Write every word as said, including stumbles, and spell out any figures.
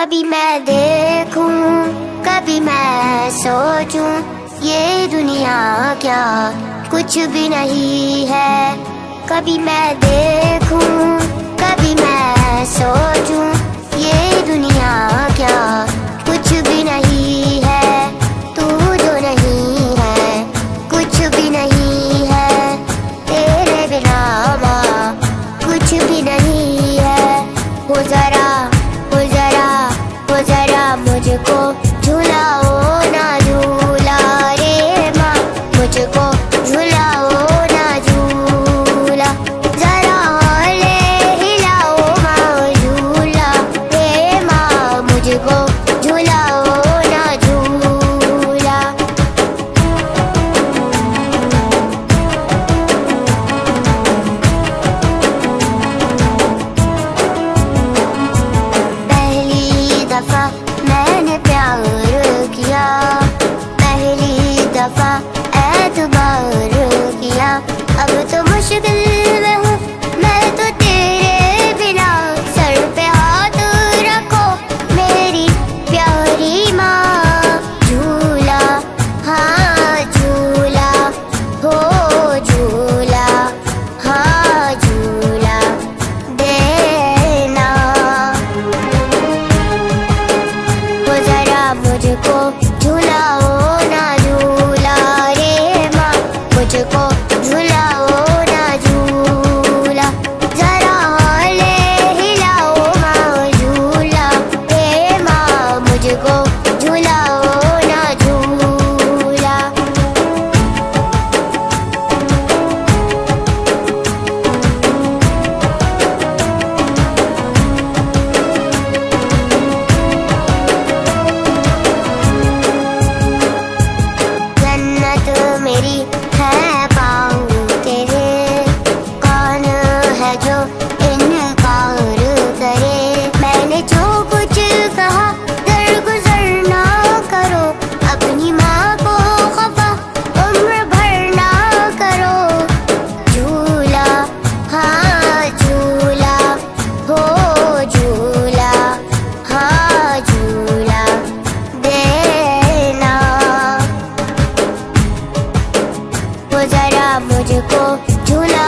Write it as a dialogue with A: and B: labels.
A: कभी मैं देखूं, कभी मैं सोचूं, ये दुनिया क्या कुछ भी नहीं है। कभी मैं देखूं, कभी मैं सोचूं, ये दुनिया क्या कुछ भी नहीं है। तू जो नहीं है कुछ भी नहीं है, तेरे बिना माँ कुछ भी नहीं है। हो जरा हो जरा हो जरा मुझको झुलाओ ना झूला रे माँ, मुझको झुलाओ ना झूला। जरा ले हिलाओ माँ झूला रे माँ, मुझको झुलाओ ना झूला। पहली दफा मैंने प्यार किया, पहली दफा एतबार किया। अब तो मुश्किल में हूँ मैं तो तेरे बिना, सर पे हाथ रखो मेरी प्यारी माँ। झूला हाँ झूला हो झूला हाँ झूला देना। वो जरा मुझको झुलाओ ना झूला रे माँ, मुझको झुलाओ ना झूला। जरा ले हिलाओ माँ झूला रे माँ, मुझको झुलाओ ना झूला। जन्नत मेरी है पाँव तेरे, कौन है जो इनकार करे। मैंने जो कुछ कहा दरगुजर ना करो, अपनी माँ को खफा उम्र भर ना करो। झूला हाँ झूला हो झूला हाँ झूला देना। वो जरा मुझको झूला